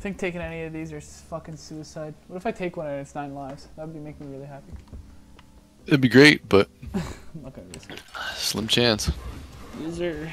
think taking any of these are fucking suicide. What if I take one and it's 9 lives? That would be making me really happy. It'd be great, but I'm not gonna risk it. slim chance. User.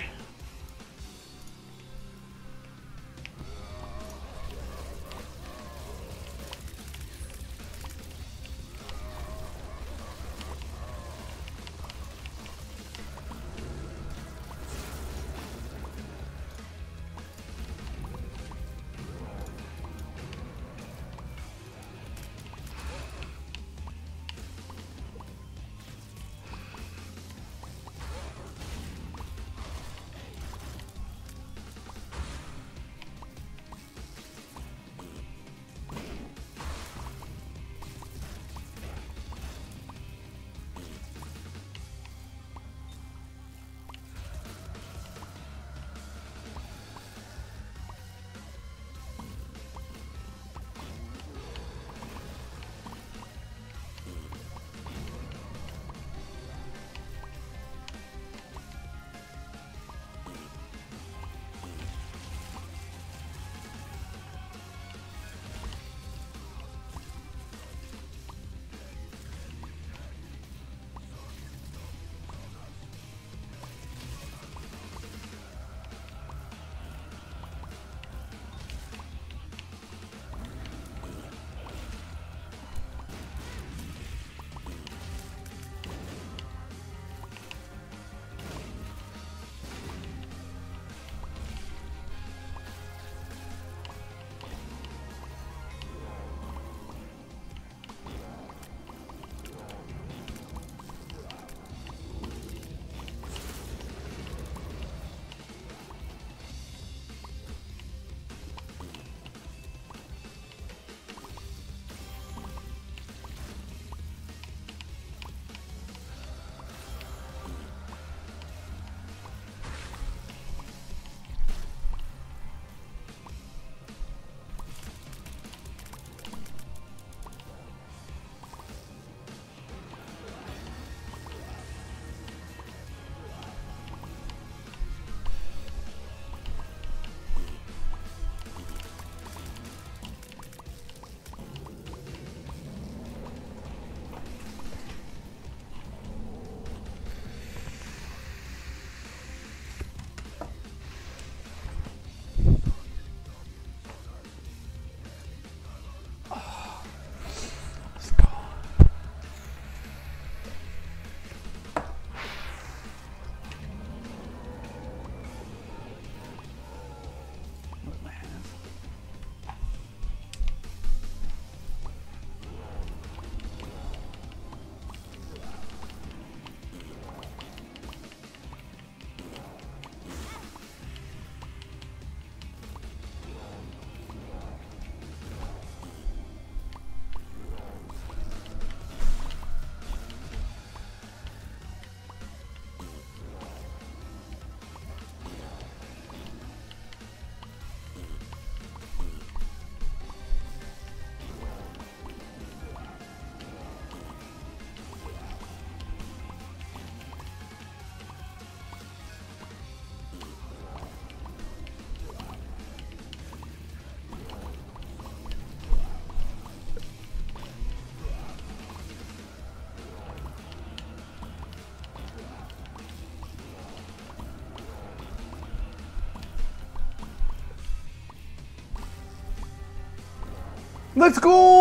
Let's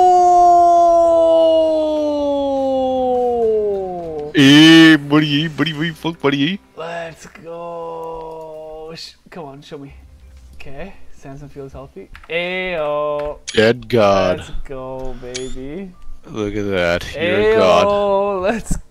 go! Hey, buddy, fuck, buddy. Let's go! Come on, show me. Okay, Samson feels healthy. Ayo! Dead God. Let's go, baby. Look at that. You're a god. Ayo! Let's